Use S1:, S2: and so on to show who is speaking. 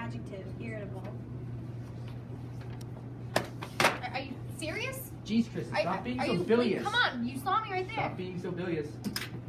S1: adjective, irritable.
S2: Are you serious?
S3: Jeez, Kristen, stop being so bilious.
S2: Come on, you saw me right there.
S3: Stop being so bilious.